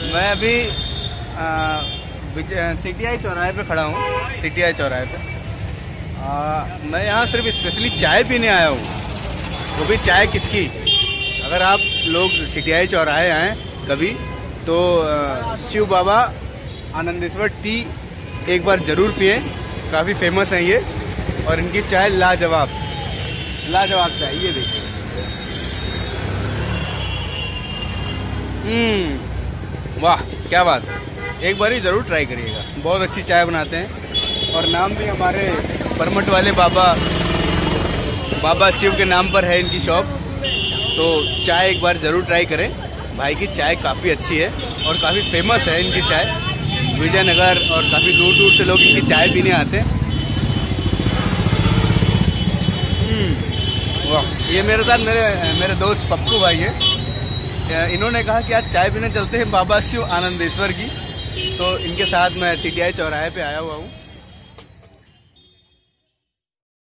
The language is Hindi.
मैं अभी CTI चौराहे पे खड़ा हूँ। CTI चौराहे पे मैं यहाँ सिर्फ स्पेशली चाय पीने आया हूँ, वो भी चाय किसकी। अगर आप लोग CTI चौराहे आए कभी तो शिव बाबा आनंदेश्वर टी एक बार ज़रूर पिए, काफ़ी फेमस है ये। और इनकी चाय लाजवाब चाय, ये देखिए। वाह क्या बात है, एक बार ही ज़रूर ट्राई करिएगा। बहुत अच्छी चाय बनाते हैं और नाम भी हमारे परमट वाले बाबा शिव के नाम पर है इनकी शॉप। तो चाय एक बार ज़रूर ट्राई करें, भाई की चाय काफ़ी अच्छी है और काफ़ी फेमस है इनकी चाय। विजयनगर और काफ़ी दूर दूर से लोग इनकी चाय पीने आते हैं। वाह, ये मेरे साथ मेरे दोस्त पप्पू भाई है। इन्होंने कहा कि आज चाय पीने चलते हैं बाबा शिव आनंदेश्वर की, तो इनके साथ मैं CTI चौराहे पे आया हुआ हूँ।